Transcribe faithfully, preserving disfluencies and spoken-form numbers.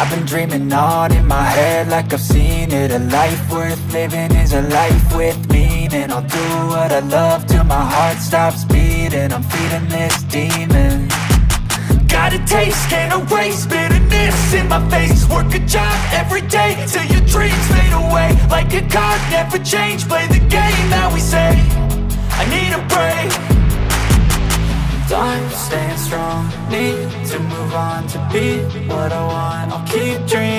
I've been dreaming on in my head like I've seen it. A life worth living is a life with meaning. I'll do what I love till my heart stops beating. I'm feeding this demon. Got a taste, can't erase bitterness in my face. Work a job every day till your dreams fade away. Like a card, never change, play the game that we say. I need a break. I'm staying strong, need to move on to be what I want. I'll keep dreaming